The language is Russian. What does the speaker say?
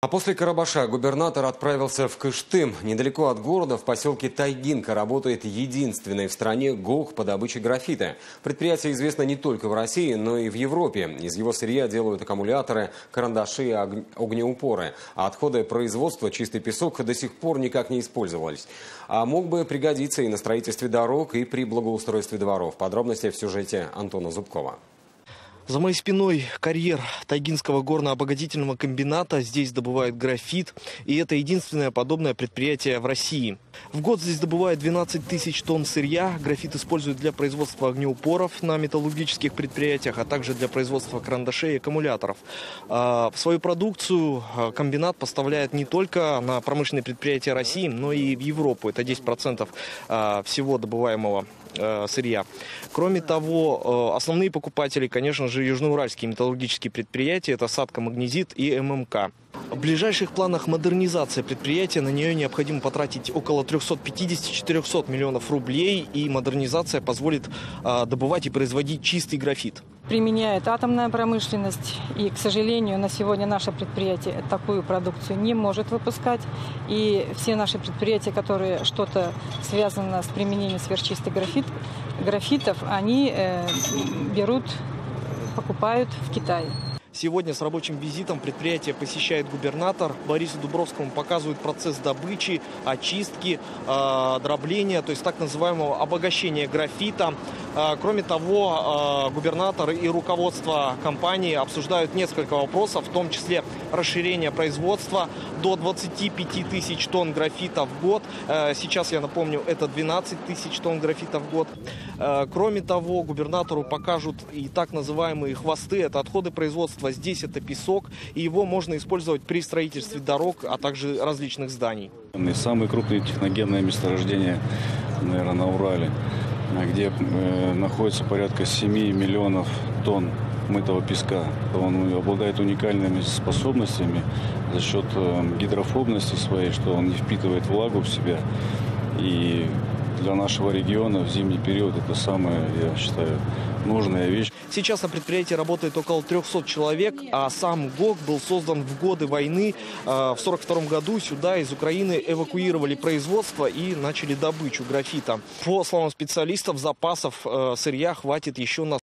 А после Карабаша губернатор отправился в Кыштым. Недалеко от города, в поселке Тайгинка, работает единственный в стране ГОК по добыче графита. Предприятие известно не только в России, но и в Европе. Из его сырья делают аккумуляторы, карандаши и огнеупоры. А отходы производства, чистый песок, до сих пор никак не использовались. А мог бы пригодиться и на строительстве дорог, и при благоустройстве дворов. Подробности в сюжете Антона Зубкова. За моей спиной карьер Тайгинского горно-обогатительного комбината. Здесь добывают графит. И это единственное подобное предприятие в России. В год здесь добывают 12 тысяч тонн сырья. Графит используют для производства огнеупоров на металлургических предприятиях, а также для производства карандашей и аккумуляторов. Свою продукцию комбинат поставляет не только на промышленные предприятия России, но и в Европу. Это 10% всего добываемого сырья. Кроме того, основные покупатели, конечно же, южноуральские металлургические предприятия. Это Сатка, Магнезит и ММК. В ближайших планах модернизация предприятия. На нее необходимо потратить около 350-400 миллионов рублей. И модернизация позволит добывать и производить чистый графит. Применяет атомная промышленность. И, к сожалению, на сегодня наше предприятие такую продукцию не может выпускать. И все наши предприятия, которые что-то связано с применением сверхчистых графитов, они покупают в Китае. Сегодня с рабочим визитом предприятие посещает губернатор. Борису Дубровскому показывают процесс добычи, очистки, дробления, то есть так называемого обогащения графита. Кроме того, губернатор и руководство компании обсуждают несколько вопросов, в том числе расширение производства до 25 тысяч тонн графита в год. Сейчас, я напомню, это 12 тысяч тонн графита в год. Кроме того, губернатору покажут и так называемые хвосты. Это отходы производства. Здесь это песок, и его можно использовать при строительстве дорог, а также различных зданий. Самое крупное техногенное месторождение, наверное, на Урале, где находится порядка 7 миллионов тонн мытого песка. Он обладает уникальными способностями за счет гидрофобности своей, что он не впитывает влагу в себя. И для нашего региона в зимний период это самая, я считаю, нужная вещь. Сейчас на предприятии работает около 300 человек, а сам ГОК был создан в годы войны. В 1942 году сюда из Украины эвакуировали производство и начали добычу графита. По словам специалистов, запасов сырья хватит еще на